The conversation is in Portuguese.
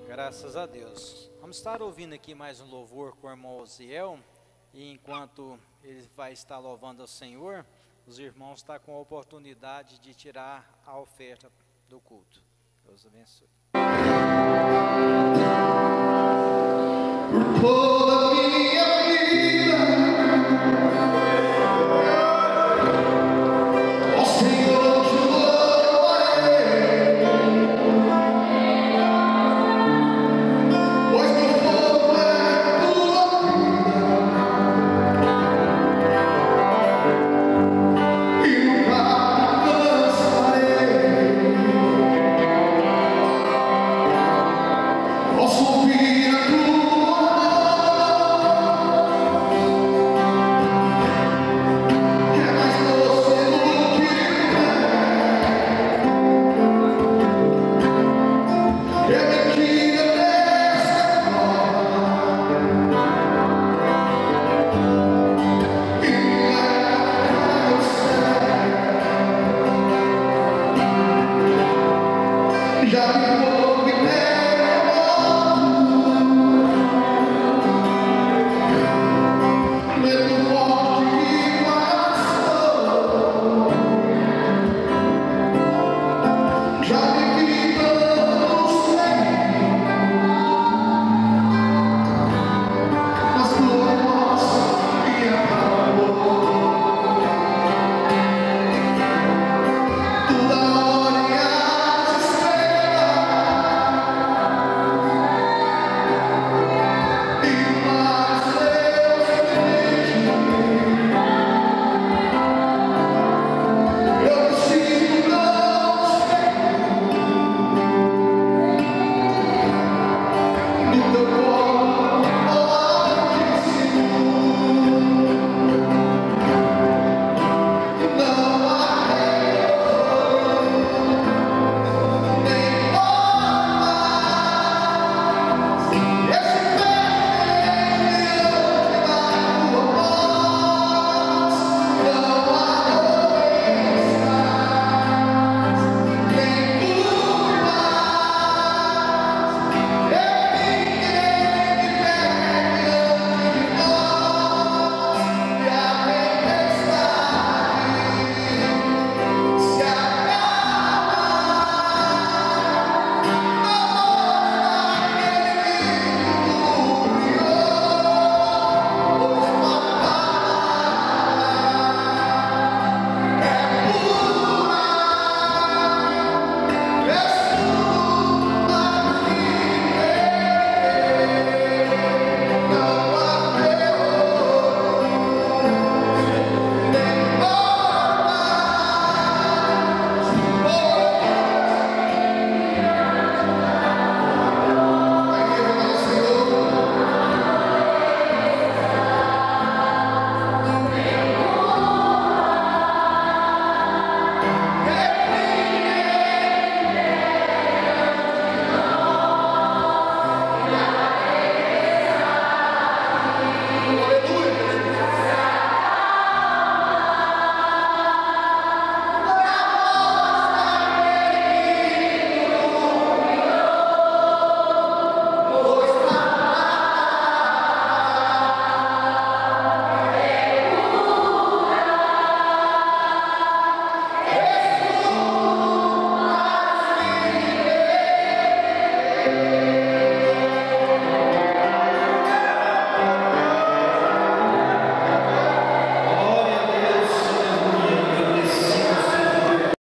Graças a Deus. Vamos estar ouvindo aqui mais um louvor com o irmão Osiel. E enquanto ele vai estar louvando ao Senhor, os irmãos estão com a oportunidade de tirar a oferta do culto. Deus abençoe. Por toda a minha vida, ó Senhor, te louvarei, pois no fogo é tua vida, e nunca me cansarei. Posso ouvir a já me